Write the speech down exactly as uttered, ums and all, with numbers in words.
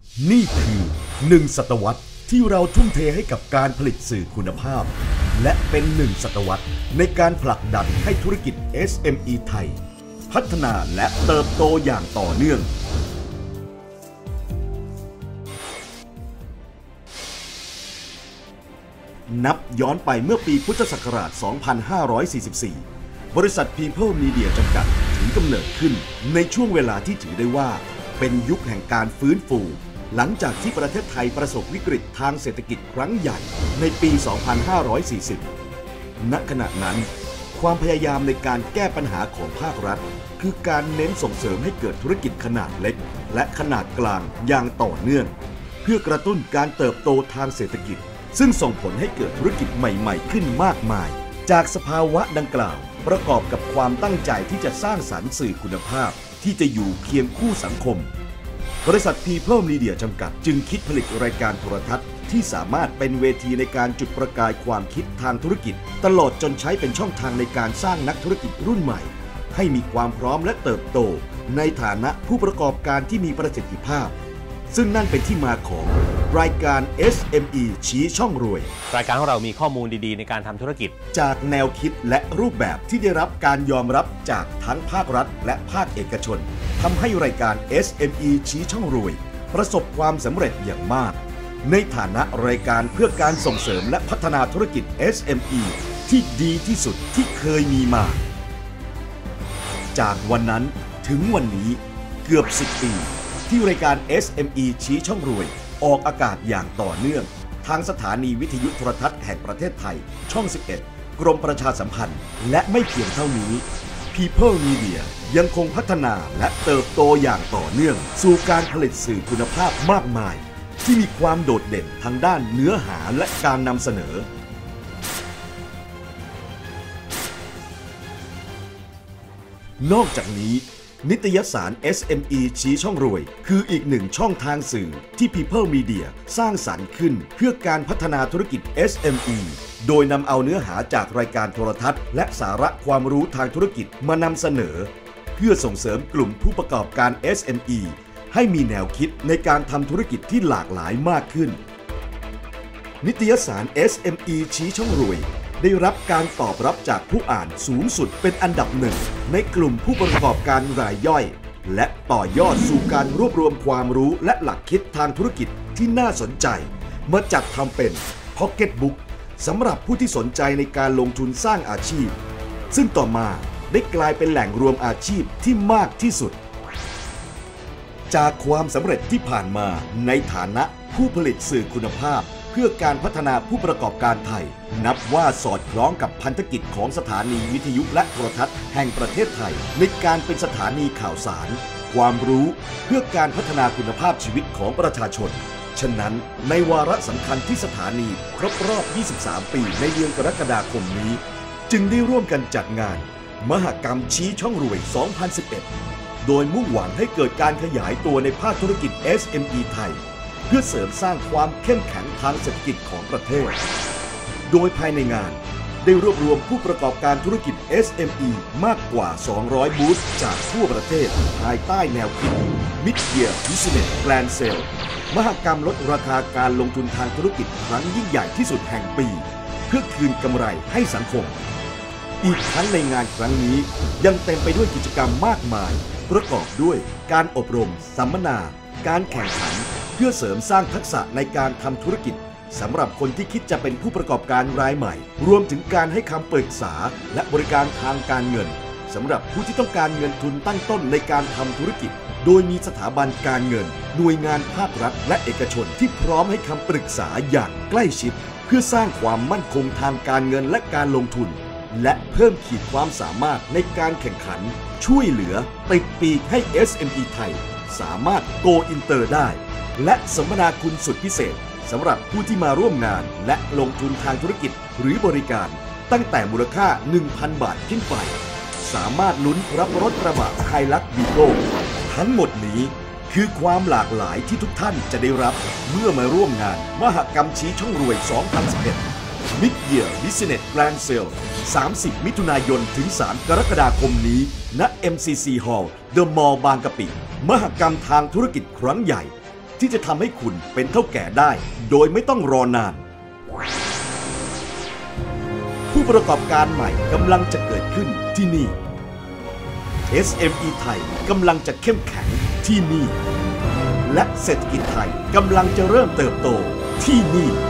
นี่คือหนึ่งศตวรรษที่เราทุ่มเทให้กับการผลิตสื่อคุณภาพและเป็นหนึ่งศตวรรษในการผลักดันให้ธุรกิจ เอส เอ็ม อี ไทยพัฒนาและเติบโตอย่างต่อเนื่องนับย้อนไปเมื่อปีพุทธศักราช สองพันห้าร้อยสี่สิบสี่ บริษัท People Media จำกัดถือกำเนิดขึ้นในช่วงเวลาที่ถือได้ว่าเป็นยุคแห่งการฟื้นฟูหลังจากที่ประเทศไทยประสบวิกฤตทางเศรษฐกิจครั้งใหญ่ในปี สองพันห้าร้อยสี่สิบ ณ ขณะนั้นความพยายามในการแก้ปัญหาของภาครัฐคือการเน้นส่งเสริมให้เกิดธุรกิจขนาดเล็กและขนาดกลางอย่างต่อเนื่องเพื่อกระตุ้นการเติบโตทางเศรษฐกิจซึ่งส่งผลให้เกิดธุรกิจใหม่ๆขึ้นมากมายจากสภาวะดังกล่าวประกอบกับความตั้งใจที่จะสร้างสรรค์สื่อคุณภาพที่จะอยู่เคียงคู่สังคมบริษัท People Media จำกัดจึงคิดผลิตรายการโทรทัศน์ที่สามารถเป็นเวทีในการจุดประกายความคิดทางธุรกิจตลอดจนใช้เป็นช่องทางในการสร้างนักธุรกิจรุ่นใหม่ให้มีความพร้อมและเติบโตในฐานะผู้ประกอบการที่มีประสิทธิภาพซึ่งนั่นเป็นที่มาของรายการ เอส เอ็ม อี ชี้ช่องรวยรายการของเรามีข้อมูลดีๆในการทำธุรกิจจากแนวคิดและรูปแบบที่ได้รับการยอมรับจากทั้งภาครัฐและภาคเอกชนทำให้รายการ เอส เอ็ม อี ชี้ช่องรวยประสบความสำเร็จอย่างมากในฐานะรายการเพื่อการส่งเสริมและพัฒนาธุรกิจ เอส เอ็ม อี ที่ดีที่สุดที่เคยมีมาจากวันนั้นถึงวันนี้เกือบสิบปีที่รายการ เอส เอ็ม อี ชี้ช่องรวยออกอากาศอย่างต่อเนื่องทางสถานีวิทยุโทรทัศน์แห่งประเทศไทยช่อง สิบเอ็ด กรมประชาสัมพันธ์และไม่เพียงเท่านี้ People Media ยังคงพัฒนาและเติบโตอย่างต่อเนื่องสู่การผลิตสื่อคุณภาพมากมายที่มีความโดดเด่นทางด้านเนื้อหาและการนำเสนอนอกจากนี้นิตยสาร เอส เอ็ม อี ชี้ช่องรวยคืออีกหนึ่งช่องทางสื่อที่ People Media สร้างสรรค์ขึ้นเพื่อการพัฒนาธุรกิจ เอส เอ็ม อี โดยนำเอาเนื้อหาจากรายการโทรทัศน์และสาระความรู้ทางธุรกิจมานำเสนอเพื่อส่งเสริมกลุ่มผู้ประกอบการ เอส เอ็ม อี ให้มีแนวคิดในการทำธุรกิจที่หลากหลายมากขึ้นนิตยสาร เอส เอ็ม อี ชี้ช่องรวยได้รับการตอบรับจากผู้อ่านสูงสุดเป็นอันดับหนึ่งในกลุ่มผู้ประกอบการรายย่อยและต่อยอดสู่การรวบรวมความรู้และหลักคิดทางธุรกิจที่น่าสนใจมาจัดทำเป็น Pocket Book สำหรับผู้ที่สนใจในการลงทุนสร้างอาชีพซึ่งต่อมาได้กลายเป็นแหล่งรวมอาชีพที่มากที่สุดจากความสำเร็จที่ผ่านมาในฐานะผู้ผลิตสื่อคุณภาพเพื่อการพัฒนาผู้ประกอบการไทยนับว่าสอดคล้องกับพันธกิจของสถานีวิทยุและโทรทัศน์แห่งประเทศไทยในการเป็นสถานีข่าวสารความรู้เพื่อการพัฒนาคุณภาพชีวิตของประชาชนฉะนั้นในวาระสำคัญที่สถานีครบรอบยี่สิบสามปีในเดือนกรกฎาคมนี้จึงได้ร่วมกันจัดงานมหกรรมชี้ช่องรวย สองพันสิบเอ็ด โดยมุ่งหวังให้เกิดการขยายตัวในภาคธุรกิจ เอส เอ็ม อี ไทยเพื่อเสริมสร้างความเข้มแข็งทางเศรษฐกิจของประเทศโดยภายในงานได้รวบรวมผู้ประกอบการธุรกิจ เอส เอ็ม อี มากกว่า สองร้อย บูธจากทั่วประเทศภายใต้แนวคิด Mid-Year Business Grand Sale มหกรรมลดราคาการลงทุนทางธุรกิจครั้งยิ่งใหญ่ที่สุดแห่งปีเพื่อคืนกำไรให้สังคมอีกทั้งในงานครั้งนี้ยังเต็มไปด้วยกิจกรรมมากมายประกอบด้วยการอบรมสัมมนาการแข่งขันเพื่อเสริมสร้างทักษะในการทำธุรกิจสำหรับคนที่คิดจะเป็นผู้ประกอบการรายใหม่รวมถึงการให้คำปรึกษาและบริการทางการเงินสำหรับผู้ที่ต้องการเงินทุนตั้งต้นในการทำธุรกิจโดยมีสถาบันการเงินหน่วยงานภาครัฐและเอกชนที่พร้อมให้คำปรึกษาอย่างใกล้ชิดเพื่อสร้างความมั่นคงทางการเงินและการลงทุนและเพิ่มขีดความสามารถในการแข่งขันช่วยเหลือติดปีกให้ เอส เอ็ม อี ไทยสามารถโกอินเตอร์ได้และสัมมนาคุณสุดพิเศษสำหรับผู้ที่มาร่วมงานและลงทุนทางธุรกิจหรือบริการตั้งแต่มูลค่า หนึ่งพัน บาทขึ้นไปสามารถลุ้นรับรถกระบะไฮลักซ์วีโก้ทั้งหมดนี้คือความหลากหลายที่ทุกท่านจะได้รับเมื่อมาร่วมงานมหกรรมชี้ช่องรวย สองพันสิบเอ็ด Mid-Year Business Grand Sale สามสิบ มิถุนายนถึง สาม กรกฎาคมนี้ณ เอ็ม ซี ซี Hall The Mall บางกะปิมหกรรมทางธุรกิจครั้งใหญ่ที่จะทำให้คุณเป็นเท่าแก่ได้โดยไม่ต้องรอนาน ผู้ประกอบการใหม่กำลังจะเกิดขึ้นที่นี่ เอส เอ็ม อี ไทยกำลังจะเข้มแข็งที่นี่และเศรษฐกิจไทยกำลังจะเริ่มเติบโตที่นี่